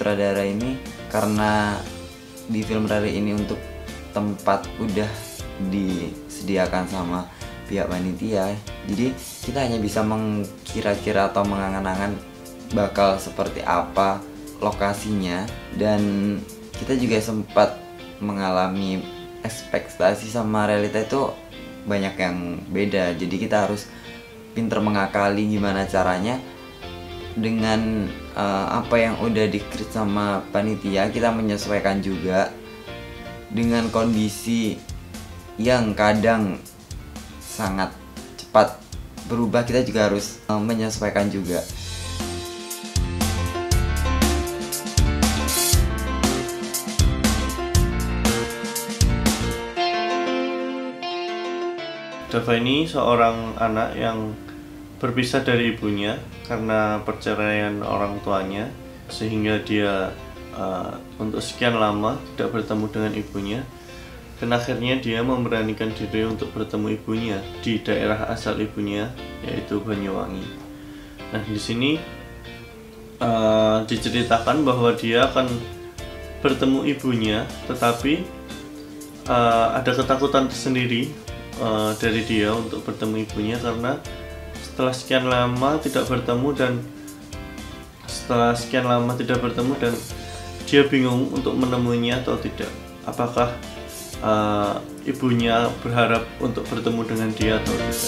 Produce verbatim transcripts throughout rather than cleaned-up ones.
sutradara ini karena di film Rari ini untuk tempat udah disediakan sama pihak panitia, jadi kita hanya bisa mengkira-kira atau mengangan-angan bakal seperti apa lokasinya, dan kita juga sempat mengalami ekspektasi sama realita itu banyak yang beda. Jadi kita harus pinter mengakali gimana caranya dengan uh, apa yang udah di-create sama panitia, kita menyesuaikan juga dengan kondisi yang kadang sangat cepat berubah. Kita juga harus uh, menyesuaikan juga. Dava ini seorang anak yang berpisah dari ibunya karena perceraian orang tuanya, sehingga dia uh, untuk sekian lama tidak bertemu dengan ibunya, dan akhirnya dia memberanikan diri untuk bertemu ibunya di daerah asal ibunya, yaitu Banyuwangi. Nah, di sini uh, diceritakan bahwa dia akan bertemu ibunya, tetapi uh, ada ketakutan tersendiri uh, dari dia untuk bertemu ibunya karena setelah sekian lama tidak bertemu dan setelah sekian lama tidak bertemu dan dia bingung untuk menemuinya atau tidak. Apakah uh, ibunya berharap untuk bertemu dengan dia atau tidak?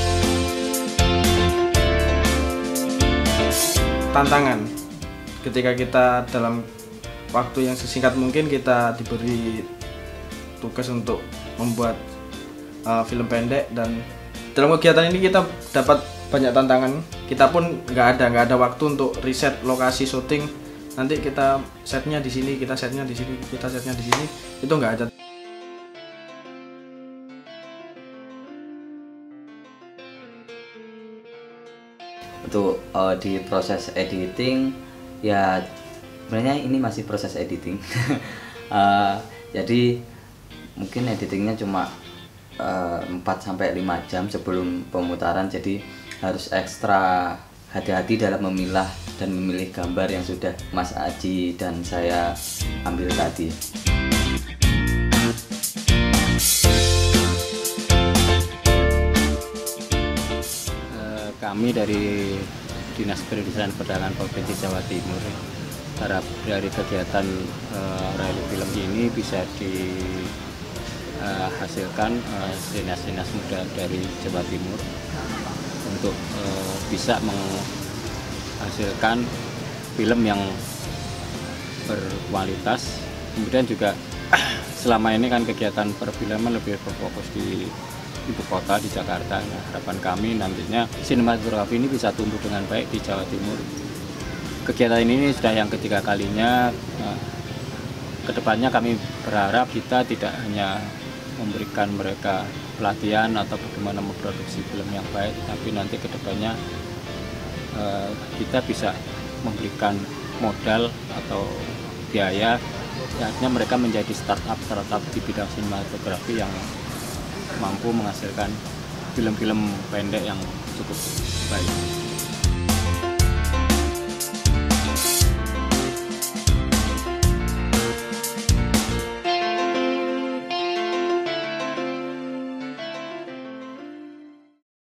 Tantangan ketika kita dalam waktu yang sesingkat mungkin kita diberi tugas untuk membuat uh, film pendek, dan dalam kegiatan ini kita dapat banyak tantangan. Kita pun nggak ada nggak ada waktu untuk riset lokasi syuting. Nanti kita setnya di sini, kita setnya di sini, kita setnya di sini, itu nggak ada. Untuk uh, di proses editing, ya sebenarnya ini masih proses editing. uh, jadi mungkin editingnya cuma uh, empat sampai lima jam sebelum pemutaran, jadi harus ekstra hati-hati dalam memilah dan memilih gambar yang sudah Mas Aji dan saya ambil tadi. Kami dari Dinas Perindustrian Perdagangan Provinsi Jawa Timur harap dari kegiatan uh, rally film ini bisa dihasilkan uh, dinas-dinas muda dari Jawa Timur untuk uh, bisa menghasilkan film yang berkualitas. Kemudian juga selama ini kan kegiatan perfilman lebih berfokus di ibu kota, di Jakarta. Nah, harapan kami nantinya sinematografi ini bisa tumbuh dengan baik di Jawa Timur. Kegiatan ini sudah yang ketiga kalinya. Nah, kedepannya kami berharap kita tidak hanya memberikan mereka pelatihan atau bagaimana memproduksi film yang baik, tapi nanti kedepannya eh, kita bisa memberikan modal atau biaya, artinya mereka menjadi startup startup di bidang sinematografi yang mampu menghasilkan film-film pendek yang cukup baik.